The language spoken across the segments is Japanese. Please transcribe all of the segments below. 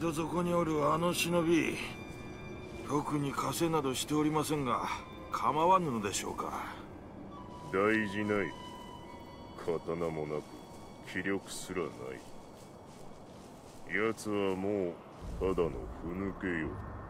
ど底におるあの忍び、特に稼などしておりませんが構わぬのでしょうか。 大事ない。刀もなく気力すらない。奴はもうただのふぬけよ。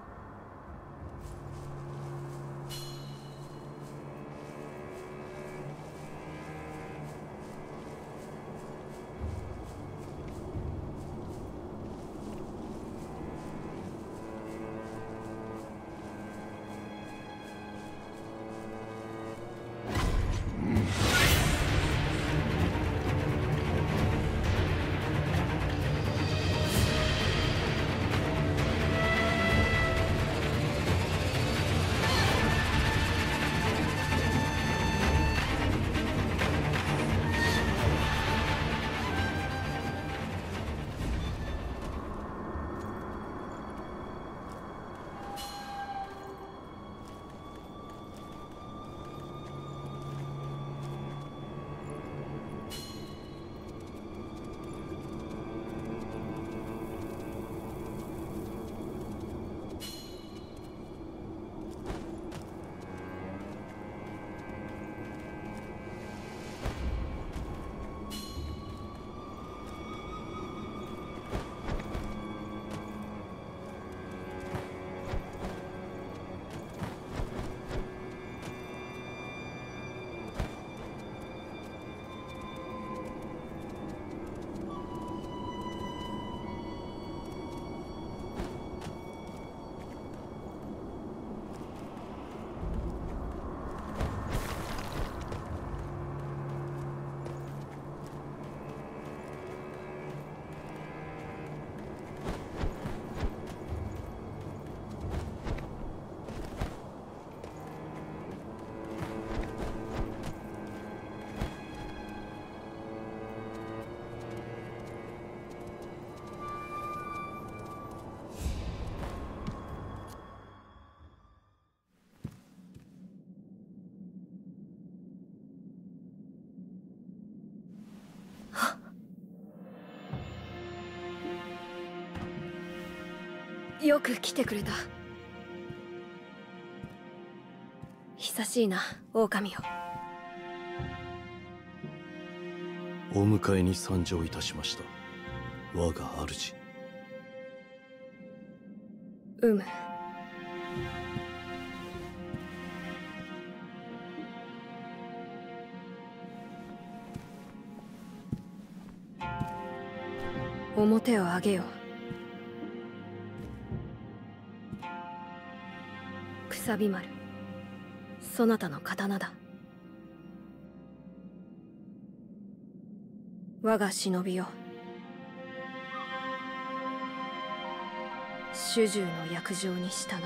よく来てくれた。久しいな、狼よ。 お迎えに参上いたしました、我が主。 表を上げよ。くさび丸、そなたの刀だ。我が忍びよ、主従の約定に従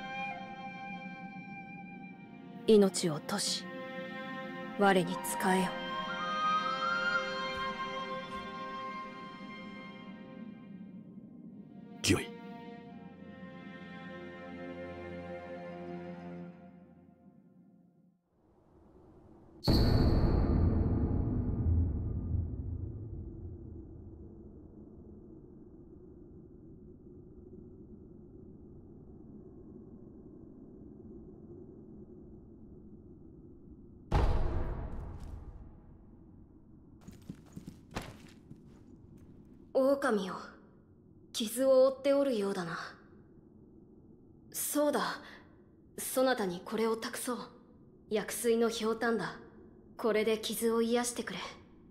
い、命を落とし我に仕えよ。 御意。 狼よ、傷を負っておるようだな。そうだ、そなたにこれを託そう。薬水のひょうたんだ。これで傷を癒してくれ。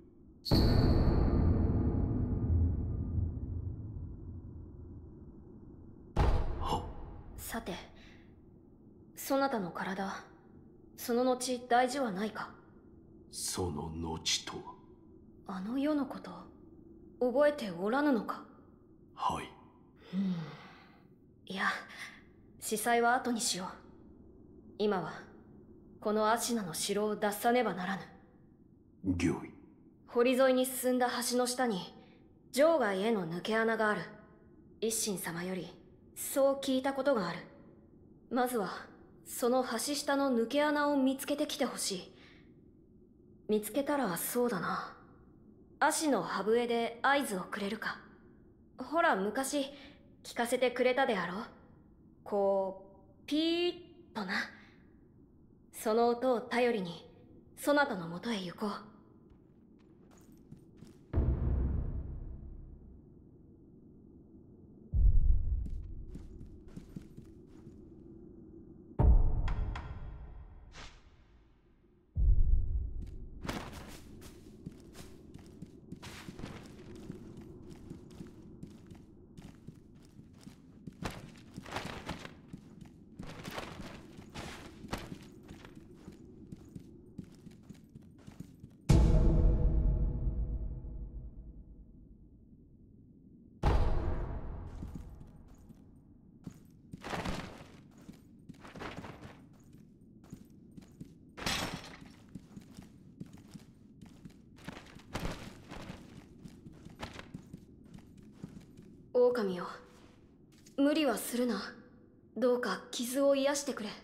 さて、そなたの体、その後大事はないか？ その後とは？ あの世のこと、覚えておらぬのか？ はい。 いや、司祭は後にしよう。今はこのアシナの城を脱さねばならぬ。 御意。 堀沿いに進んだ橋の下に城外への抜け穴がある。一心様よりそう聞いたことがある。まずはその橋下の抜け穴を見つけてきてほしい。見つけたらそうだな、足の歯笛で合図をくれるか。ほら昔聞かせてくれたであろう。こうピーッとな。その音を頼りにそなたのもとへ行こう。狼よ、無理はするな。どうか傷を癒してくれ。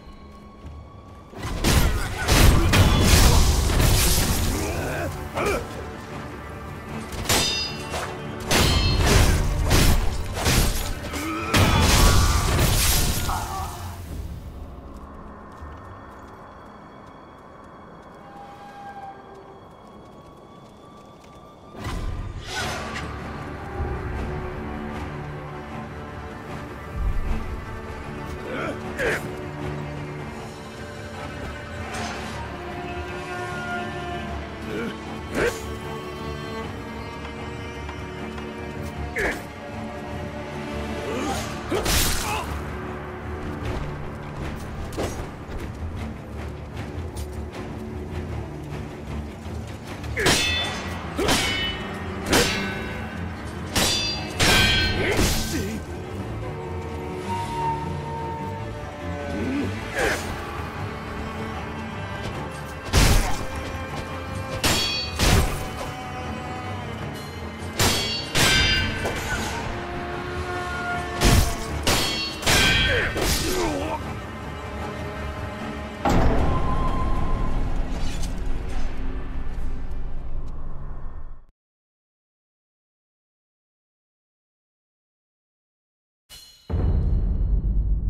うっ